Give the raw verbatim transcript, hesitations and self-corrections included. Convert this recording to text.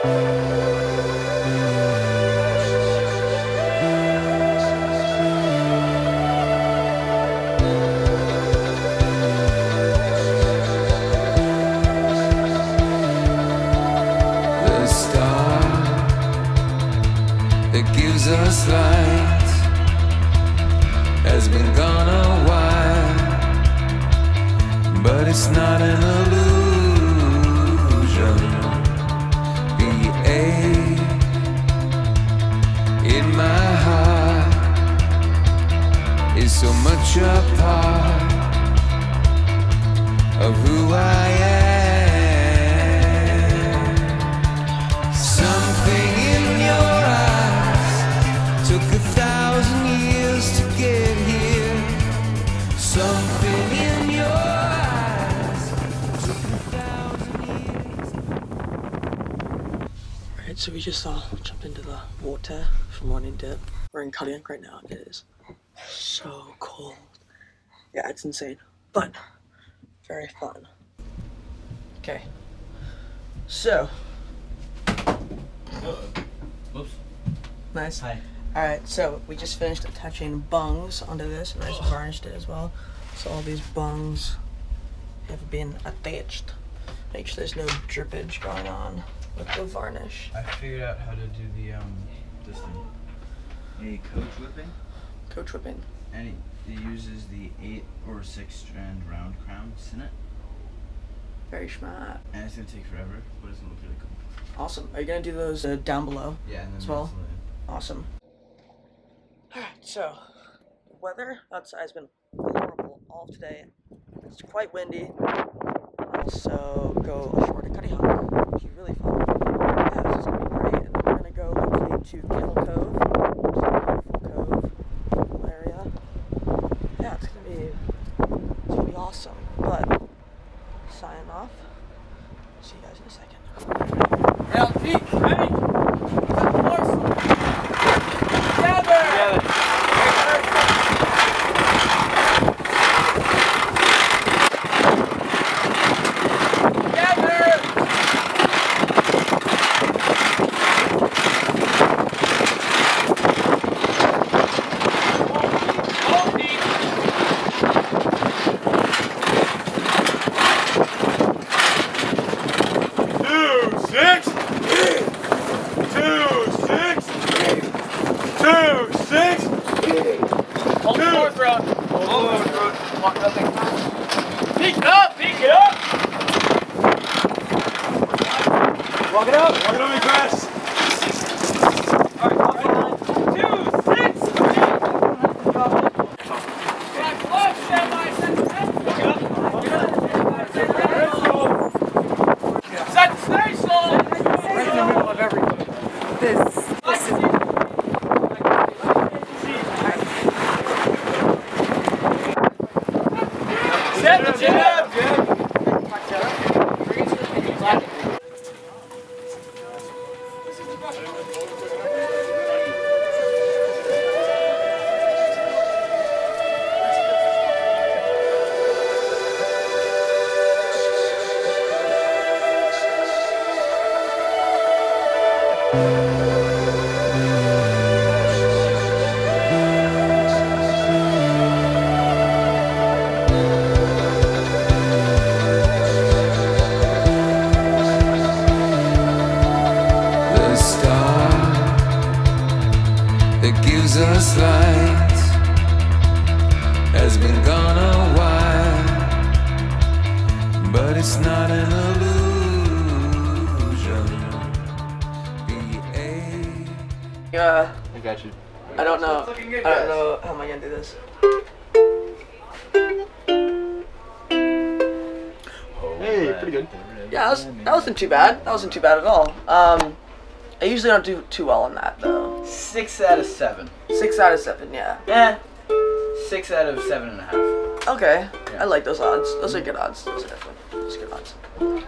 That gives us light has been gone a while, but it's not an illusion. The ache in my heart is so much a part of who I am. Something in your eyes took a thousand years to get here. Something in your eyes took a thousand years. Alright, so we just uh, jumped into the water for morning dip. We're in Kaliak right now. It is so cold. Yeah, it's insane, but very fun. Okay, so. Oops. Nice. Hi. Alright, so we just finished attaching bungs onto this, and I just varnished it as well. So all these bungs have been attached. Make sure there's no drippage going on with the varnish. I figured out how to do the um this thing. A coach whipping. Coach whipping. And it, it uses the eight or six strand round crowns in it. Very smart. And it's gonna take forever, but it's gonna look really cool. Awesome. Are you gonna do those uh, down below? Yeah, and then as well. that's the- Awesome. Alright, so the weather outside has been horrible all of today. It's quite windy. Also go ashore to Cuddy Hawk, which is really fun. Yeah, this is gonna be great. And then we're gonna go hopefully to Kettle Cove, which is a beautiful cove area. Yeah, it's gonna be it's gonna be awesome. But signing off. See you guys in a second. Round peak, ready? Force. Together. Together. Peek it up! Peek it up! Walk it up! Walk it up, Chris! Alright, walk it up. Two, six, eight! Right, close, stand by, set, set! Walk it up! Walk it up! Set, stay slow! Right in the middle of everything. This. Listen. Set the jab! That gives us light has been gone a while, but it's not an illusion. Yeah. I got you. I don't know. I don't know how am I gonna do this. Hey, pretty good. Yeah, that, was, that wasn't too bad. That wasn't too bad at all. Um, I usually don't do too well on that though. Six out of seven. Six out of seven, yeah. Eh. Six out of seven and a half. Okay, Yeah. I like those odds. Those are good odds. Those are definitely those are good odds.